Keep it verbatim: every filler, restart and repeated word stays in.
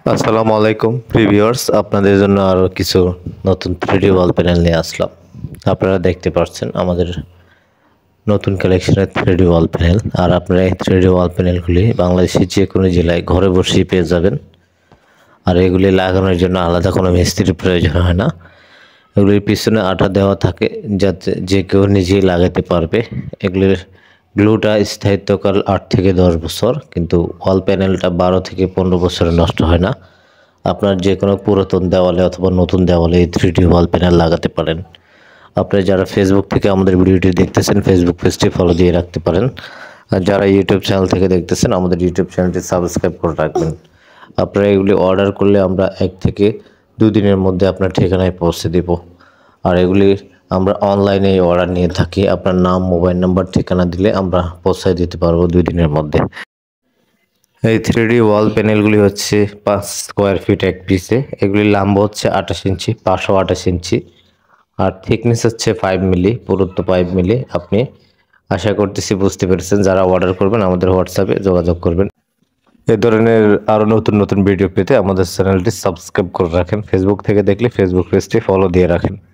আসসালামু আলাইকুম প্রিভিউয়ার্স, আপনাদের জন্য আরও কিছু নতুন থ্রিডি ওয়াল প্যানেল নিয়ে আসলাম। আপনারা দেখতে পাচ্ছেন আমাদের নতুন কালেকশনের থ্রিডি ওয়াল প্যানেল। আর আপনারা এই থ্রিডি ওয়াল প্যানেলগুলি বাংলাদেশের যে কোনো জেলায় ঘরে বসেই পেয়ে যাবেন। আর এগুলি লাগানোর জন্য আলাদা কোনো মিস্ত্রির প্রয়োজন হয় না। এগুলির পিছনে আঠা দেওয়া থাকে যাতে যে কেউ নিজেই লাগাতে পারবে। এগুলির গ্লুটা স্থায়িত্বকাল আট থেকে দশ বছর, কিন্তু ওয়াল প্যানেলটা বারো থেকে পনেরো বছরে নষ্ট হয় না। আপনার যে কোনো পুরাতন দেওয়ালে অথবা নতুন দেওয়ালে এই থ্রি ডি ওয়াল প্যানেল লাগাতে পারেন। আপনারা যারা ফেসবুক থেকে আমাদের ভিডিওটি দেখতেছেন, ফেসবুক পেজটি ফলো দিয়ে রাখতে পারেন। আর যারা ইউটিউব চ্যানেল থেকে দেখতেছেন, আমাদের ইউটিউব চ্যানেলটি সাবস্ক্রাইব করে রাখবেন। আপনারা এগুলি অর্ডার করলে আমরা এক থেকে দুই দিনের মধ্যে আপনার ঠিকানায় পৌঁছে দেব। আর এগুলি আমরা অনলাইনে অর্ডার নিয়ে থাকি। আপনার নাম, মোবাইল নাম্বার, ঠিকানা দিলে আমরা পৌঁছায় দিতে পারবো দুই দিনের মধ্যে। এই থ্রি ডি ওয়াল প্যানেলগুলি হচ্ছে পাঁচ স্কোয়ার ফিট এক পিসে। এগুলির লম্বা হচ্ছে আঠাশ ইঞ্চি, পাঁচশো আঠাশ ইঞ্চি, আর থিকনেস হচ্ছে ফাইভ মিলি, পুরুত্ব ফাইভ মিলি। আপনি আশা করতেছি বুঝতে পেরেছেন। যারা অর্ডার করবেন আমাদের হোয়াটসঅ্যাপে যোগাযোগ করবেন। এ ধরনের আরও নতুন নতুন ভিডিও পেতে আমাদের চ্যানেলটি সাবস্ক্রাইব করে রাখেন। ফেসবুক থেকে দেখলে ফেসবুক পেজটি ফলো দিয়ে রাখেন।